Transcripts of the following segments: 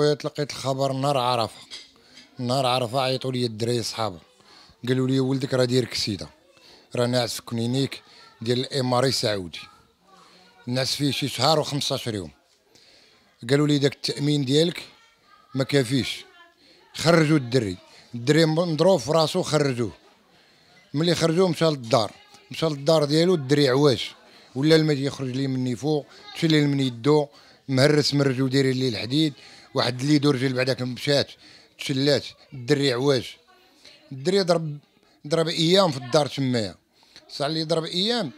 خويا تلقيت الخبر نهار عرفه. نهار عرفه عيطوا لي الدراري صحابه، قالوا لي ولدك راه داير كسيده، راه ناعس في كلينيك ديال الاماري سعودي، ناعس فيه شي شهر و15 يوم. قالوا لي داك التامين ديالك ما كافيش، خرجوا الدري مضروب في راسو، خرجوه. ملي خرجوه مشى للدار ديالو، الدري عواج ولا الماء يخرج ليه مني فوق، تشلل من يدو، مهرس من رجلو دايرين ليه الحديد، واحد اللي يدور رجل بعداك مشات تشلات، الدري عواج. الدري ضرب ايام في الدار تمايا، ساعه اللي ضرب ايام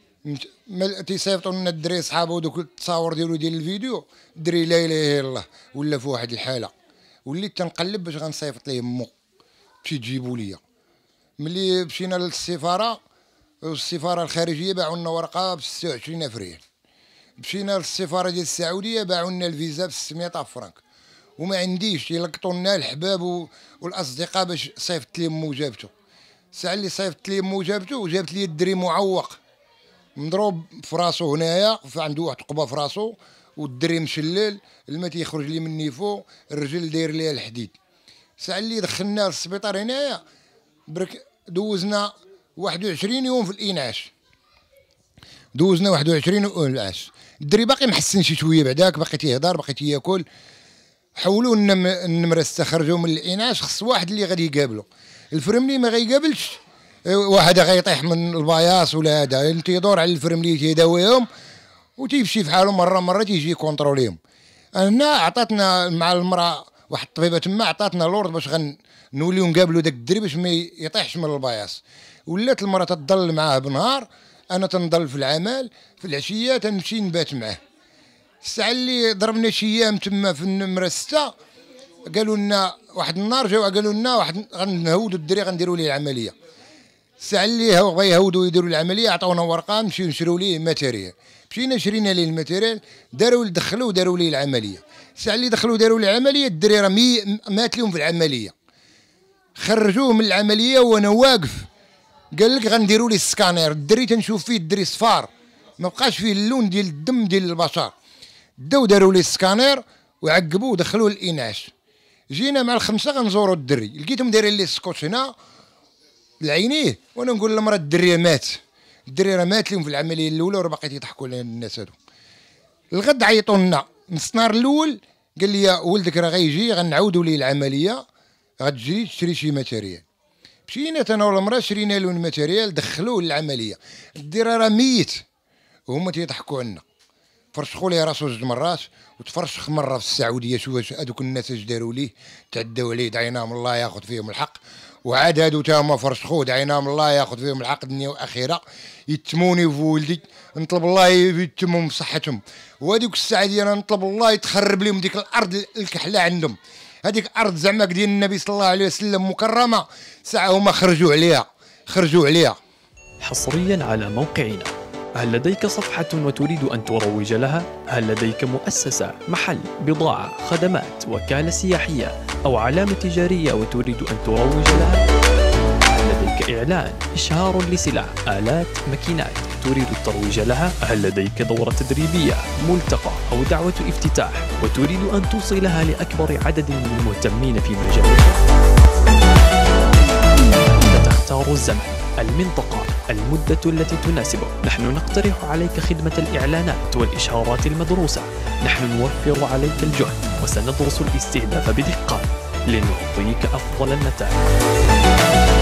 تيصيفطوا لنا الدري صحابو دوك التصاور ديالو ديال الفيديو. الدري لا اله الا الله ولا في واحد الحاله، وليت تنقلب باش غنصيفط ليه مو تيجيبوا ليا. ملي مشينا للسفاره، والسفاره الخارجيه باعوا لنا ورقه ب 26 ريال. مشينا للسفاره ديال السعوديه باعوا لنا الفيزا ب 600 فرنك، وما عنديش. يلقطوا لنا الحباب والاصدقاء باش صيفط لي مو جابته. الساعه اللي صيفط لي مو جابته، وجابت لي الدري معوق مضروب في راسو هنايا، عنده واحد القبه في راسو، والدري مشلل، الماء تيخرج لي مني فوق، الرجل داير ليها الحديد. الساعه اللي دخلناه للسبيطار هنايا برك دوزنا 21 يوم في الانعاش. دوزنا 21 يوم في الانعاش. الدري باقي محسن شي شويه بعداك، باقي تيهضر، باقي تياكل. حولوا لنا النمره استخرجوا من الانعاش، خص واحد اللي غادي يقابله. الفرملي ما غيقابلش واحد غيطيح من البياص ولا هذا، انت يدور على الفرملي تيداويهم وتيمشي في حاله، مره تيجي يكونتروليهم. هنا عطاتنا مع المراه واحد الطبيبه تما، عطاتنا لورد باش نوليو نقابلوا داك الدري باش ما يطيحش من البياص. ولات المراه تضل معاه بنهار، انا تنضل في العمل، في العشيه تنمشي نبات معاه. الساعه اللي ضربنا شي ايام تما في النمره 6، قالوا لنا واحد النهار جاو قالوا لنا واحد غنهودوا الدري غنديروا ليه العمليه. الساعه اللي بغا يهودوا يديروا العمليه عطاونا ورقه نمشيو نشريو ليه ماتيريال. مشينا شرينا ليه الماتيريال، دخلوا داروا ليه العمليه. الساعه اللي دخلوا داروا ليه العمليه، الدري راه مات لهم في العمليه. خرجوه من العمليه وانا واقف، قال لك غنديروا ليه السكانير. الدري تنشوف فيه الدري صفار، ما بقاش فيه اللون ديال الدم ديال البشر. داو داروا ليه السكانير وعقبوه ودخلوه للانعاش. جينا مع الخمسه غنزوروا الدري، لقيتهم دايرين ليه السكوتش هنا لعينيه، وانا نقول لهم راه الدري مات. الدري راه مات لهم في العمليه الاولى، وراه باقي تيضحكوا علينا الناس هادو. الغد عيطوا لنا نص نهار الاول، قال لي ولدك راه غيجي غنعاودوا ليه العمليه، غتجي تشري شي ماتيريال. مشينا انا والمراه شرينا له الماتيريال، دخلوه للعمليه. الدري راه ميت وهما تيضحكوا عنا. فرشخوا ليه راسو 2 مرات، وتفرشخ مره في السعوديه. شوف هذوك الناس اش داروا ليه، تعداو عليه، دعيناهم الله ياخذ فيهم الحق. وعاد هادو تا هما فرشخوه، دعيناهم الله ياخذ فيهم الحق دنيا واخره. يتموني في ولدي، نطلب الله يتمهم بصحتهم. وهذيك الساعه ديالنا نطلب الله يتخرب لهم ديك الارض الكحله عندهم، هذيك ارض زعما ديال النبي صلى الله عليه وسلم مكرمه. ساعه هما خرجوا عليها. حصريا على موقعنا. هل لديك صفحة وتريد أن تروج لها؟ هل لديك مؤسسة، محل، بضاعة، خدمات، وكالة سياحية أو علامة تجارية وتريد أن تروج لها؟ هل لديك إعلان، إشهار لسلع، آلات، ماكينات تريد الترويج لها؟ هل لديك دورة تدريبية، ملتقى أو دعوة افتتاح وتريد أن توصلها لأكبر عدد من المهتمين في مجالك؟ أنت تختار الزمن، المنطقة، المدة التي تناسبك. نحن نقترح عليك خدمة الإعلانات والإشهارات المدروسة. نحن نوفر عليك الجهد، وسندرس الاستهداف بدقة لنعطيك أفضل النتائج.